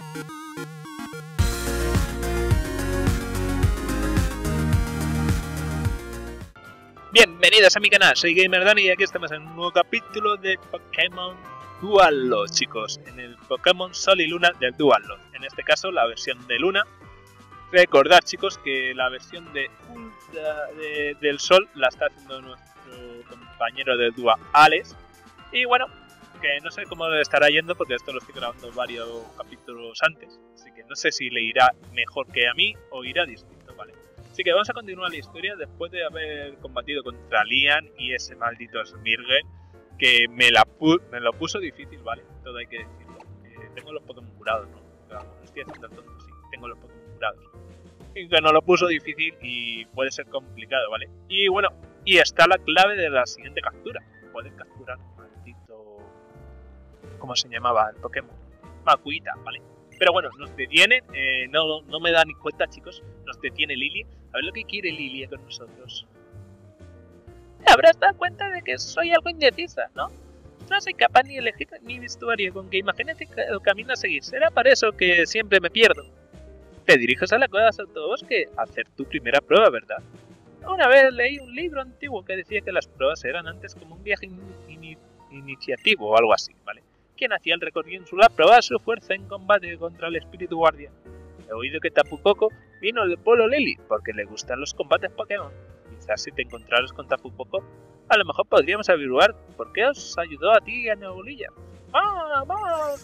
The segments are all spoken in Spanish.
Bienvenidos a mi canal, soy GamerDani y aquí estamos en un nuevo capítulo de Pokémon Dual Lost, chicos, en el Pokémon Sol y Luna del Dual Lost, en este caso la versión de Luna. Recordad, chicos, que la versión del Sol la está haciendo nuestro compañero del Dual, Alex, y bueno, que no sé cómo le estará yendo porque esto lo estoy grabando varios capítulos antes, así que no sé si le irá mejor que a mí o irá distinto, ¿vale? Así que vamos a continuar la historia después de haber combatido contra Lian y ese maldito Smirgel que me lo puso difícil, ¿vale? Todo hay que decirlo. Tengo los Pokémon curados, ¿no? Claro, no estoy haciendo el tonto, sí, tengo los Pokémon curados. Y que nos lo puso difícil y puede ser complicado, ¿vale? Y bueno, y está la clave de la siguiente captura. Pueden capturar un maldito... ¿Cómo se llamaba el Pokémon? Makuhita, ¿vale? Pero bueno, nos detienen, no me da ni cuenta, chicos, nos detiene Lily. A ver lo que quiere Lily con nosotros. Te habrás dado cuenta de que soy algo indecisa, ¿no? No soy capaz ni elegir mi vestuario, con que imagínate el camino a seguir. Será para eso que siempre me pierdo. Te diriges a la cueva de Sotobosque a hacer tu primera prueba, ¿verdad? Una vez leí un libro antiguo que decía que las pruebas eran antes como un viaje iniciativo o algo así, ¿vale? Quien hacía el recorrido en su lado probaba su fuerza en combate contra el espíritu guardián. He oído que Tapu Koko vino del pueblo Lely porque le gustan los combates Pokémon. Quizás si te encontraras con Tapu Koko, a lo mejor podríamos averiguar por qué os ayudó a ti y a Nebulilla. ¡Vamos!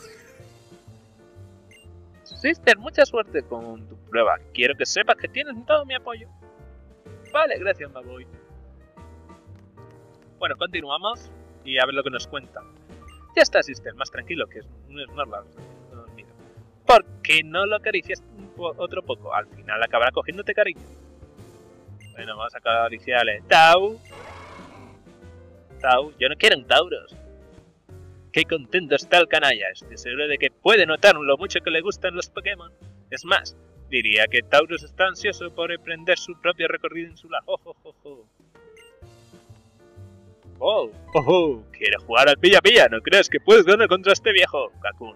Sister, mucha suerte con tu prueba. Quiero que sepas que tienes todo mi apoyo. Vale, gracias, Maboy. Bueno, continuamos y a ver lo que nos cuenta. Ya está, Sister, más tranquilo, que no es normal. ¿Por qué no lo acaricias otro poco? Al final acabará cogiéndote cariño. Bueno, vamos a acariciarle. Tau, yo no quiero un Tauros. Qué contento está el canalla. Estoy seguro de que puede notar lo mucho que le gustan los Pokémon. Es más, diría que Tauros está ansioso por emprender su propio recorrido insular. ¡Oh! ¿Quieres jugar al pilla-pilla? ¿No crees que puedes ganar contra este viejo?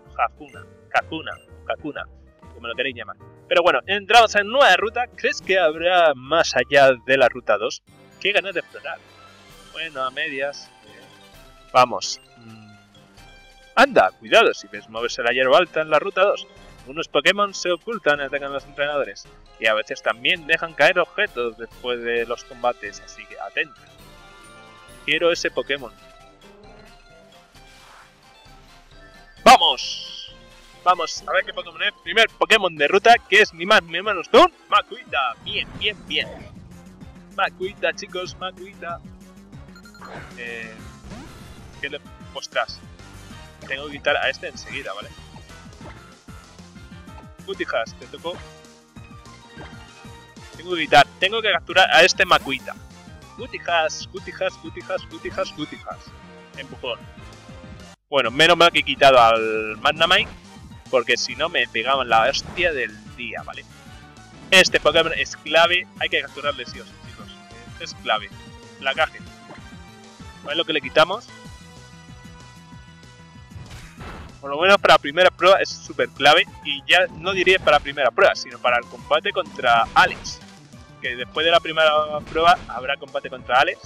Kakuna, como lo queréis llamar. Pero bueno, entramos en nueva ruta. ¿Crees que habrá más allá de la ruta 2? ¿Qué ganas de explorar? Bueno, a medias. Vamos. Anda, cuidado si ves moverse la hierba alta en la ruta 2. Unos Pokémon se ocultan, atacan a los entrenadores. Y a veces también dejan caer objetos después de los combates, así que atenta. Quiero ese Pokémon. ¡Vamos! Vamos a ver qué Pokémon es. Primer Pokémon de ruta, que es ni más ni menos que un Makuhita. Bien. Makuhita, chicos, Makuhita. ¿Qué le... Ostras. Tengo que quitar a este enseguida, ¿vale? Cutijas, te tocó. Tengo que capturar a este Makuhita. Cutijas. Empujón. Bueno, menos mal que he quitado al Magnemite, porque si no me pegaban la hostia del día, ¿vale? Este Pokémon es clave, hay que capturarle sí o sí, chicos. Es clave. Placaje. ¿Vale lo que le quitamos? Por lo menos para la primera prueba es súper clave, y ya no diría para la primera prueba, sino para el combate contra Alex. Que después de la primera prueba habrá combate contra Alex.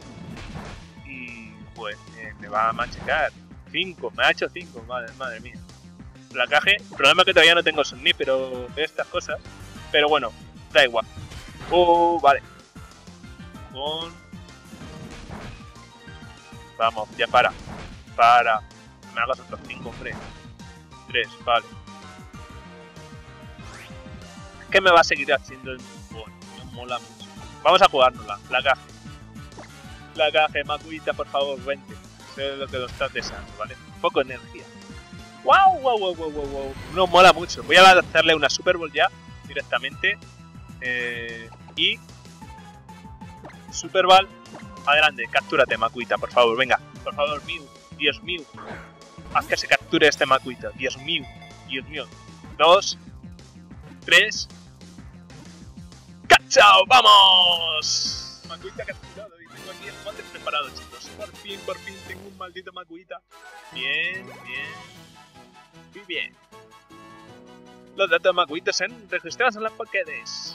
Y pues me va a machacar. 5, me ha hecho 5, madre mía. Placaje, problema que todavía no tengo Somnífero de estas cosas. Pero bueno, da igual. Vale. Vamos, ya para. Me hagas otros 5, hombre. 3, vale. ¿Qué me va a seguir haciendo el empujón? Me mola mucho. Vamos a jugárnosla. Placaje, Makuhita, por favor, vente. Sé lo que lo estás deseando, ¿vale? Poco energía. ¡Wow! No mola mucho. Voy a hacerle una Super Ball ya, directamente. Y... Super Ball. Adelante, captúrate, Makuhita, por favor, venga. Por favor, Mew. Dios mío. Haz que se capture este Makuhita. Dios mío. 2, 3. ¡Cachao! ¡Vamos! Makuhita capturado y tengo aquí el combate preparado, chicos. Por fin tengo un maldito Makuhita. Bien. Muy bien. Los datos de Makuhita se han registrado en las Pokédex.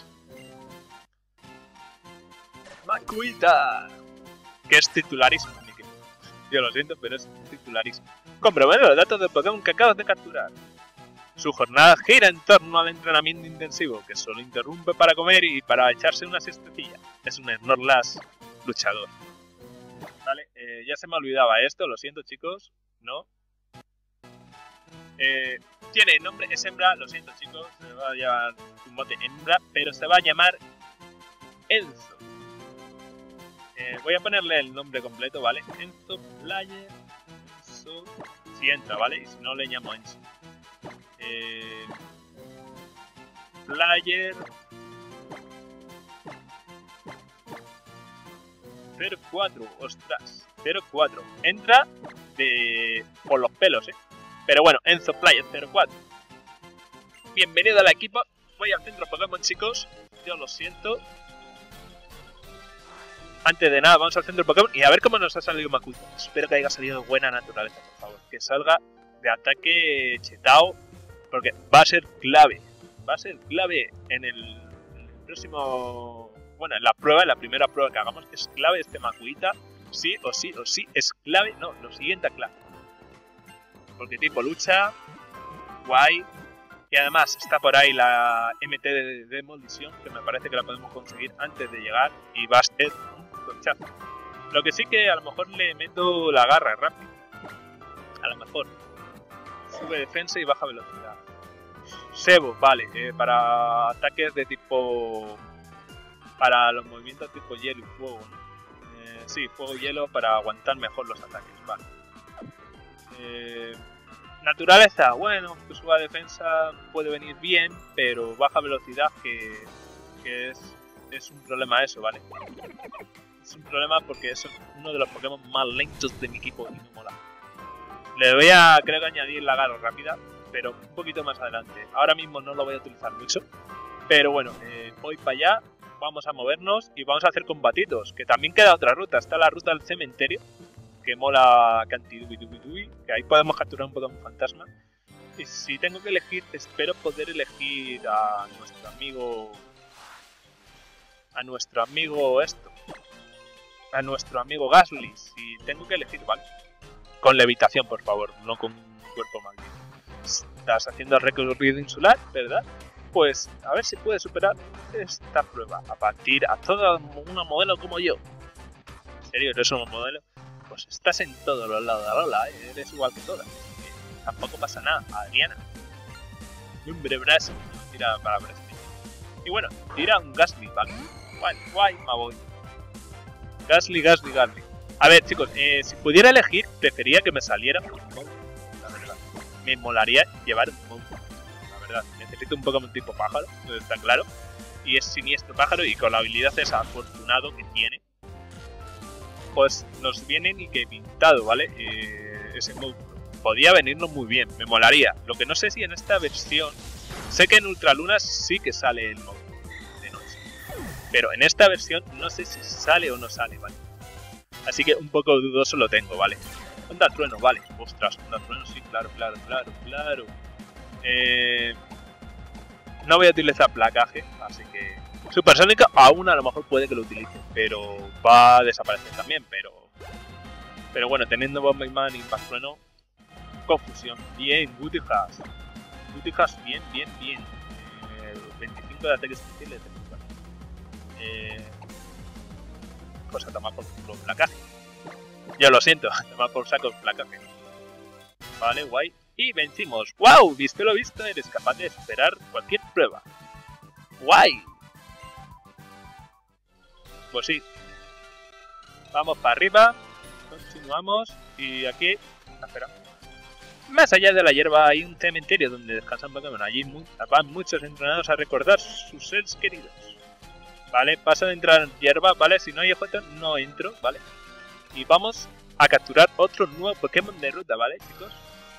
Makuhita. Que es titularísimo, Miki. Yo lo siento, pero es titularísimo. Comprobar los datos del Pokémon que acabas de capturar. Su jornada gira en torno al entrenamiento intensivo, que solo interrumpe para comer y para echarse una siestecilla. Es un Snorlax luchador. Vale, ya se me olvidaba esto, lo siento chicos, ¿no? Tiene nombre, es hembra, lo siento chicos, se va a llamar un mote hembra, pero se va a llamar Enzo. Voy a ponerle el nombre completo, ¿vale? Enzo Player, Enzo, si entra, ¿vale? Y si no le llamo Enzo. Player 04, ostras, 04. Entra por los pelos, Pero bueno, Enzo Player 04. Bienvenido al equipo. Voy al centro Pokémon, chicos. Yo lo siento. Antes de nada, vamos al centro Pokémon y a ver cómo nos ha salido Makuhita. Espero que haya salido buena naturaleza, por favor. Que salga de ataque chetao, porque va a ser clave. Va a ser clave en el próximo... Bueno, en la primera prueba que hagamos, es clave este Makuhita. Sí o sí o sí, es clave. No, lo siguiente es clave. Porque tipo lucha, guay. Y además está por ahí la MT de demolición, que me parece que la podemos conseguir antes de llegar. Y va a ser un conchazo. Lo que sí que a lo mejor le meto la garra rápido. A lo mejor. Sube defensa y baja velocidad. Sebo, vale. Para ataques de tipo... Para los movimientos tipo hielo y fuego, ¿no? Sí, fuego y hielo para aguantar mejor los ataques, vale. Naturaleza, bueno, que suba defensa puede venir bien, pero baja velocidad que es un problema eso, ¿vale? Es un problema porque es uno de los Pokémon más lentos de mi equipo y me mola. Le voy a, creo que añadir la garra rápida, pero un poquito más adelante. Ahora mismo no lo voy a utilizar mucho, pero bueno, voy para allá. Vamos a movernos y vamos a hacer combatitos. Que también queda otra ruta. Está la ruta del cementerio. Que mola Cantidubi, que ahí podemos capturar un Pokémon fantasma. Y si tengo que elegir, espero poder elegir a nuestro amigo... A nuestro amigo Gastly. Si tengo que elegir, vale. Con levitación, por favor. No con un cuerpo maldito. Estás haciendo recorrido insular, ¿verdad? Pues a ver si puede superar esta prueba a partir a toda una modelo como yo. ¿En serio eres un modelo? Pues estás en todos los lados de Alola, eres igual que todas. Tampoco pasa nada, Adriana. Hombre, Brasil, tira para Brasil. Y bueno, tira un Gastly, ¿vale? Guay, me voy. Gastly. A ver, chicos, si pudiera elegir, prefería que me saliera un Mow, la verdad. Me molaría llevar un Mow. Necesito un Pokémon tipo pájaro, está claro. Y es siniestro pájaro y con la habilidad esa afortunado que tiene, pues nos viene ni que pintado, ¿vale? Ese monstruo. Podría venirnos muy bien, me molaría. Lo que no sé si en esta versión... Sé que en Ultraluna sí que sale el monstruo de noche. Pero en esta versión no sé si sale o no sale, ¿vale? Así que un poco dudoso lo tengo, ¿vale? Onda Trueno, vale. Ostras, Onda Trueno, sí, claro. No voy a utilizar placaje, así que Supersónica aún a lo mejor puede que lo utilice, pero va a desaparecer también, pero bueno, teniendo Bomberman y Impact Trueno, confusión. Bien, Gutijas, bien. 25 de ataque especial de pues a tomar por culo placaje. Yo lo siento, a tomar por saco placaje. Vale, guay. Y vencimos. ¡Wow! Visto lo visto, eres capaz de superar cualquier prueba. ¡Guay! Pues sí. Vamos para arriba. Continuamos. Y aquí... Espera. Más allá de la hierba hay un cementerio donde descansan Pokémon. Allí van muchos entrenados a recordar sus seres queridos. Vale, paso de entrar en hierba. Vale, si no hay objetos, no entro. Vale. Y vamos a capturar otro nuevo Pokémon de ruta. ¿Vale, chicos?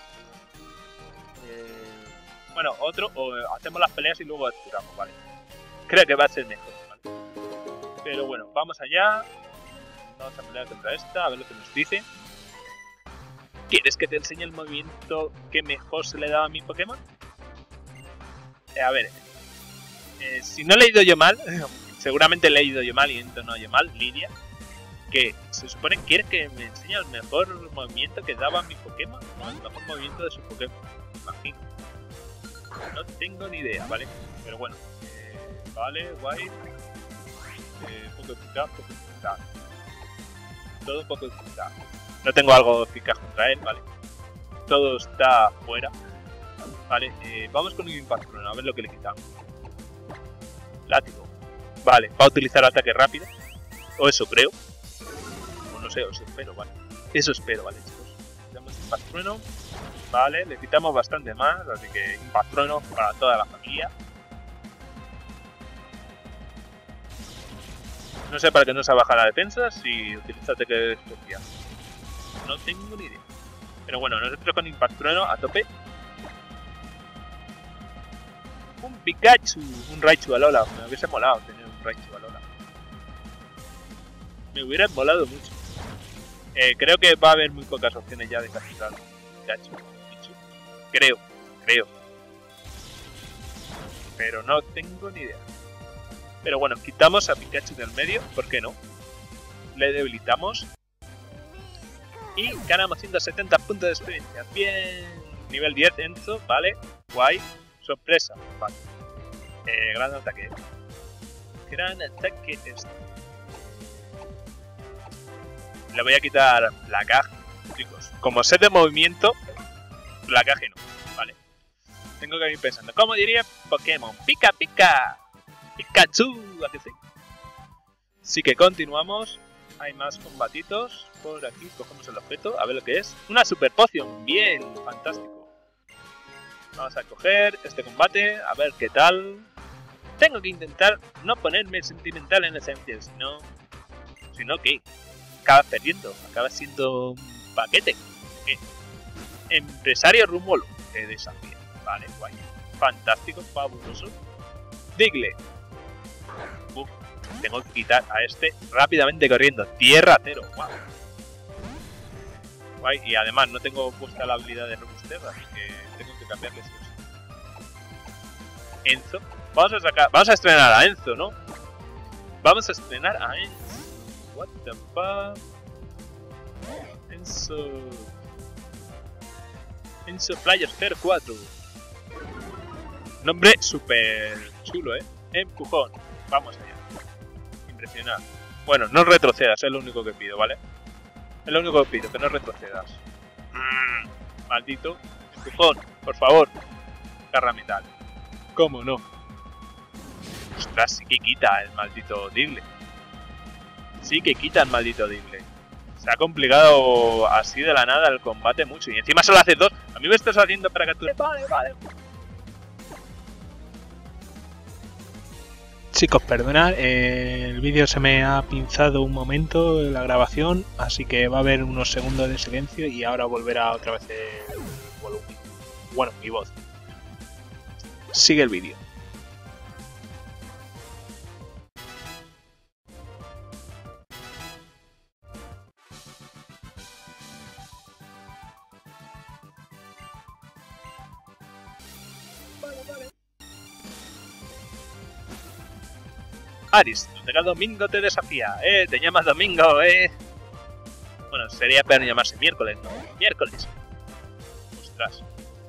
Bueno, otro, o hacemos las peleas y luego capturamos, ¿vale? Creo que va a ser mejor, ¿vale? Pero bueno, vamos allá. Vamos a pelear contra esta, a ver lo que nos dice. ¿Quieres que te enseñe el movimiento que mejor se le da a mi Pokémon? A ver, si no he leído yo mal, seguramente he leído yo mal y no yo mal, Lidia, que se supone que quiere que me enseñe el mejor movimiento que daba mi Pokémon, o el mejor movimiento de su Pokémon, imagino. No tengo ni idea, ¿vale? Pero bueno, vale, guay. Poco eficaz, poco eficaz. Todo poco eficaz. No tengo algo eficaz contra él, ¿vale? Todo está fuera. Vale, vamos con un impacto, a ver lo que le quitamos. Látigo. Vale, va a utilizar ataque rápido. O eso creo. O no sé, o eso espero, vale. Eso espero, vale, chicos. Tenemos impacto. Vale, le quitamos bastante más, así que impacto para toda la familia. No sé para qué no se baja la defensa si utiliza ataque especial. No tengo ni idea. Pero bueno, nosotros con Impact Trueno a tope. Un Pikachu, un Raichu Alola. Me hubiese molado tener un Raichu Alola. Me hubiera molado mucho. Creo que va a haber muy pocas opciones ya de capturar Pikachu. Creo. Pero no tengo ni idea. Pero bueno, quitamos a Pikachu del medio, ¿por qué no? Le debilitamos. Y ganamos 170 puntos de experiencia. Bien. Nivel 10, Enzo, vale. Guay. Sorpresa, vale. Gran ataque. Gran ataque este. Le voy a quitar placaje, chicos. Como set de movimiento, placaje no, vale. Tengo que ir pensando. ¿Cómo diría Pokémon? ¡Pica, pica! ¡Pikachu! ¿A que sí? Sí que continuamos. Hay más combatitos. Por aquí cogemos el objeto. A ver lo que es. Una super poción. Bien, fantástico. Vamos a coger este combate. A ver qué tal. Tengo que intentar no ponerme sentimental en esencia. Si no, ¿qué? Acabas perdiendo. Acabas siendo un paquete. ¿Qué? Empresario Rumolo. Te desafía. Vale, guay. Fantástico, fabuloso. Digle. Uf, tengo que quitar a este rápidamente corriendo. Tierra cero, guau. Guay, y además no tengo puesta la habilidad de robustez, así que tengo que cambiarle sí o sí. Enzo. Vamos a estrenar a Enzo, ¿no? Vamos a estrenar a Enzo. What the fuck? Enzo Player 04. Nombre súper chulo, Empujón. Vamos allá. Impresionante. Bueno, no retrocedas, es lo único que pido, ¿vale? Es lo único que pido, que no retrocedas. Maldito. Empujón, por favor. Garra metal. ¿Cómo no? Ostras, sí que quita el maldito Digle. Sí que quita el maldito Digle. Se ha complicado así de la nada el combate mucho. Y encima solo hace dos. A mí me estás haciendo para capturar. Vale. Chicos, perdonad, el vídeo se me ha pinzado un momento la grabación, así que va a haber unos segundos de silencio y ahora volverá otra vez el volumen. Bueno, mi voz. Sigue el vídeo. Aris, llega Domingo te desafía. Te llamas Domingo, Bueno, sería peor llamarse miércoles, ¿no? Miércoles. Ostras.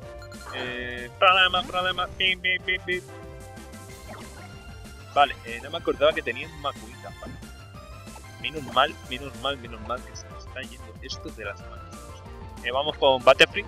Problema. Pim. Vale, no me acordaba que tenía un Makuhita. Vale. Menos mal que se me está yendo esto de las manos. Vamos con Butterfree.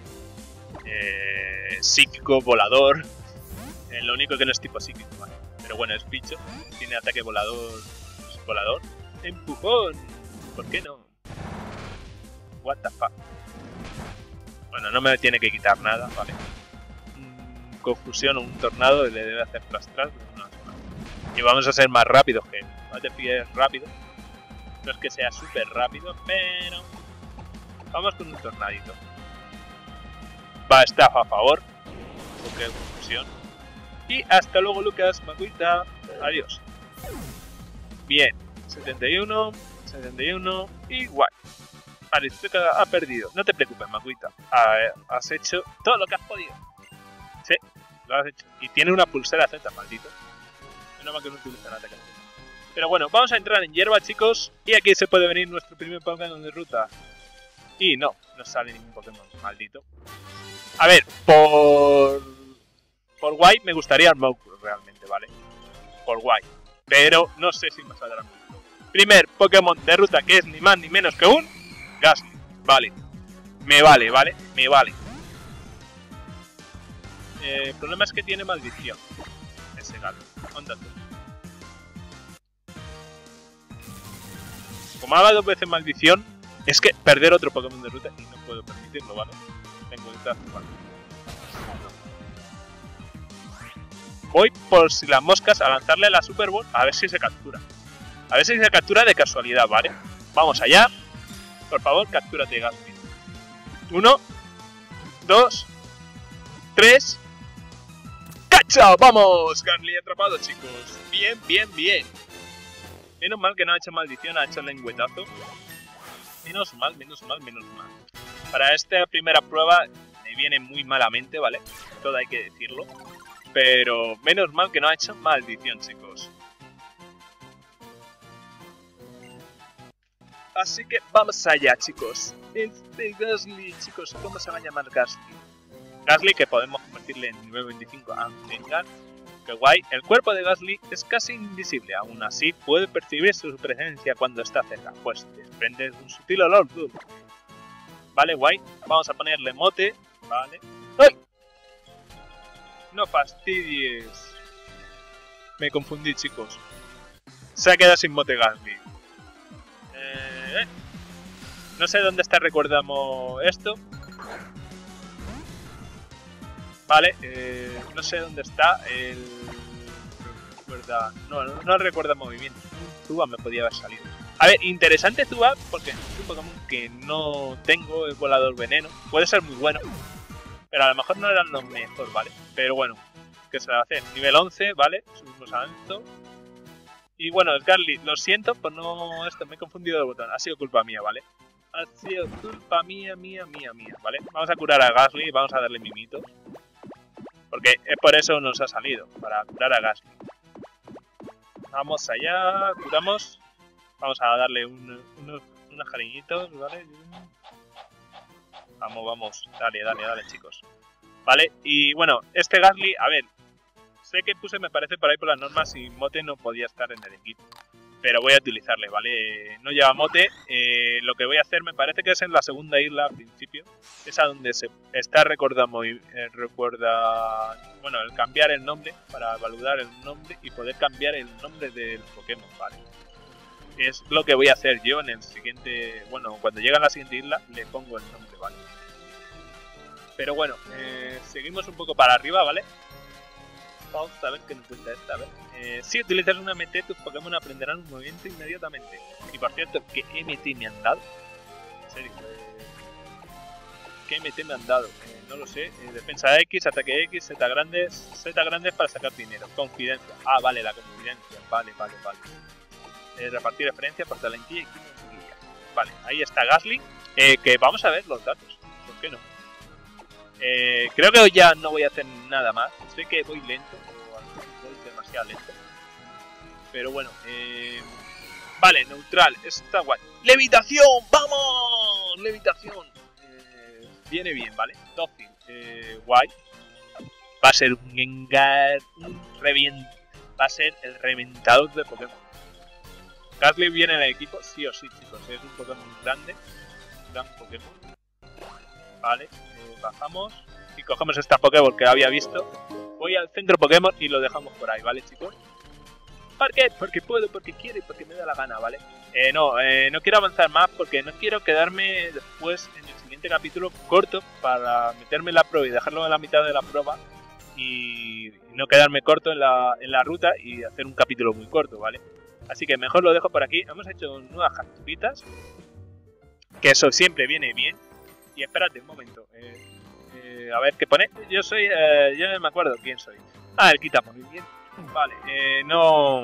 Psíquico, volador. Lo único que no es tipo psíquico, ¿vale? Pero bueno, es bicho. Tiene ataque volador. Volador. Empujón. ¿Por qué no? What the fuck. Bueno, no me tiene que quitar nada, vale. Confusión o un tornado le debe hacer plastrar. Y vamos a ser más rápidos que él. Butterfree es rápido. No es que sea súper rápido, pero... Vamos con un tornadito. Va, estafa a favor. Porque confusión. Y hasta luego, Lucas, Makuhita. Adiós. Bien. 71 y guay. Aristóteles ha perdido. No te preocupes, Makuhita. Has hecho todo lo que has podido. Sí. Lo has hecho. Y tiene una pulsera Z, maldito. Menos mal que no utiliza el ataque. Pero bueno, vamos a entrar en hierba, chicos. Y aquí se puede venir nuestro primer Pokémon de ruta. Y no sale ningún Pokémon, maldito. A ver, por guay me gustaría Armaucus realmente, ¿vale? Por guay. Pero no sé si me saldrá mucho. Primer Pokémon de ruta que es ni más ni menos que un Gastly. Vale. Me vale, ¿vale? Me vale. El problema es que tiene maldición. Ese gato. Onda tú. Como haga 2 veces maldición, es que perder otro Pokémon de ruta y no puedo permitirlo, ¿vale? Tengo que estar jugando. Voy por si las moscas a lanzarle a la Super Ball a ver si se captura. A ver si se captura de casualidad, ¿vale? Vamos allá. Por favor, captúrate, Gastly. 1, 2, 3. ¡Cacha! ¡Vamos! Gastly atrapado, chicos. Bien, bien, bien. Menos mal que no ha hecho maldición, ha hecho lengüetazo. Menos mal, menos mal, menos mal. Para esta primera prueba me viene muy malamente, ¿vale? Todo hay que decirlo. Pero menos mal que no ha hecho maldición, chicos. Así que vamos allá, chicos. Este Gastly, chicos, ¿cómo se va a llamar Gastly? Gastly, que podemos convertirle en nivel 25 a Gengar. Qué guay. El cuerpo de Gastly es casi invisible, aún así puede percibir su presencia cuando está cerca, pues desprende un sutil olor dulce. Vale, guay. Vamos a ponerle mote. Vale. ¡Ay! No fastidies. Me confundí, chicos. Se ha quedado sin mote Gastly. No sé dónde está, recordamos esto. Vale, no sé dónde está el... No recuerda movimiento. Zubat me podía haber salido. A ver, interesante Zubat porque es un Pokémon que no tengo, el volador veneno. Puede ser muy bueno, pero a lo mejor no eran los mejor, ¿vale? Pero bueno, ¿qué se va a hacer? Nivel 11, ¿vale? Subimos a alto. Y bueno, el Gastly, lo siento, pues no... Esto, me he confundido de botón. Ha sido culpa mía, ¿vale? Ha sido culpa mía, ¿vale? Vamos a curar a Gastly y vamos a darle mimitos. Porque es por eso nos ha salido, para curar a Gastly. Vamos allá, curamos. Vamos a darle unos cariñitos, ¿vale? Vamos, dale, chicos. Vale, y bueno, este Gastly, a ver, sé que puse, me parece, por ahí por las normas y mote no podía estar en el equipo. Pero voy a utilizarle, ¿vale? No lleva mote. Lo que voy a hacer me parece que es en la segunda isla al principio. Es a donde se está bueno, el cambiar el nombre para validar el nombre y poder cambiar el nombre del Pokémon, ¿vale? Es lo que voy a hacer yo en el siguiente... Bueno, cuando llegue a la siguiente isla le pongo el nombre, ¿vale? Pero bueno, seguimos un poco para arriba, ¿vale? Vamos a ver qué nos cuenta esta vez. Si utilizas una MT, tus Pokémon aprenderán un movimiento inmediatamente. Y por cierto, ¿qué MT me han dado? En serio. ¿Qué MT me han dado? No lo sé. Defensa X, ataque X, Z grandes para sacar dinero. Confidencia. Ah, vale, la confidencia. Vale. Repartir referencia por talentilla y quimia. Vale, ahí está Gastly. Que vamos a ver los datos. ¿Por qué no? Creo que ya no voy a hacer nada más. Sé que voy lento, voy demasiado lento. Pero bueno, vale, neutral, está guay. ¡Levitación! ¡Vamos! ¡Levitación! Viene bien, ¿vale? Dócil, guay. Va a ser un Gengar, va a ser el reventador de Pokémon. Gastly viene en el equipo, sí o sí, chicos. Es un Pokémon grande, un gran Pokémon. Vale. Bajamos y cogemos esta Pokéball que había visto. Voy al centro Pokémon y lo dejamos por ahí, ¿vale, chicos? ¿Por qué? Porque puedo, porque quiero y porque me da la gana, ¿vale? No quiero avanzar más porque no quiero quedarme después en el siguiente capítulo corto para meterme en la prueba y dejarlo en la mitad de la prueba y no quedarme corto en la ruta y hacer un capítulo muy corto, ¿vale? Así que mejor lo dejo por aquí. Hemos hecho nuevas capturitas, que eso siempre viene bien. Y espérate un momento. A ver qué pone. Yo no me acuerdo quién soy. Ah, el quita movimiento. Vale, no.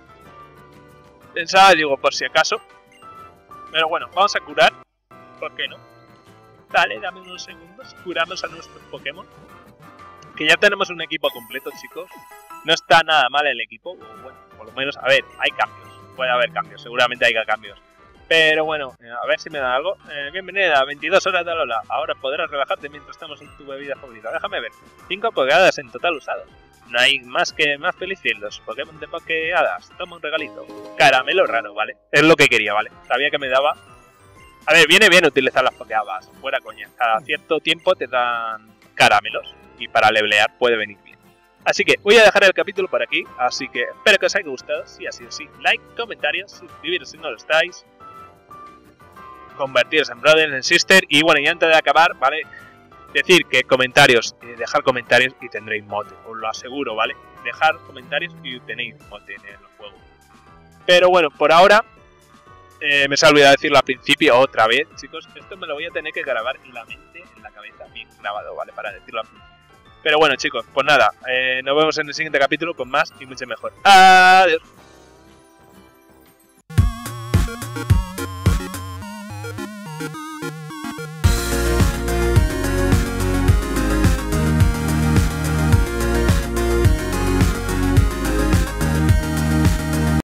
Pensaba, digo, por si acaso. Pero bueno, vamos a curar. ¿Por qué no? Dale, dame unos segundos. Curamos a nuestros Pokémon. que ya tenemos un equipo completo, chicos. No está nada mal el equipo. Bueno, por lo menos, a ver, hay cambios. Puede haber cambios, seguramente hay cambios. Pero bueno, a ver si me da algo. Bienvenida a 22 horas de Alola. Ahora podrás relajarte mientras estamos en tu bebida favorita. Déjame ver. 5 Pokéhadas en total usados. No hay más feliz que los Pokémon de Pokéhadas. Toma un regalito. Caramelo raro, ¿vale? Es lo que quería, ¿vale? Sabía que me daba. A ver, viene bien utilizar las Pokéhadas. Fuera coña. Cada cierto tiempo te dan caramelos. Y para levelear puede venir bien. Así que voy a dejar el capítulo por aquí. Así que espero que os haya gustado. Si ha sido así, like, comentarios, suscribiros si no lo estáis. Convertiros en brothers, en sister. Y bueno, y antes de acabar, ¿vale? Decir que comentarios, dejar comentarios y tendréis mote, os lo aseguro, ¿vale? Dejar comentarios y tenéis mote en el juego. Pero bueno, por ahora, me se ha olvidado decirlo al principio otra vez, chicos. Esto me lo voy a tener que grabar en la mente, en la cabeza, bien grabado, ¿vale? Para decirlo al principio. Pero bueno, chicos, pues nada, nos vemos en el siguiente capítulo con más y mucho mejor. Adiós.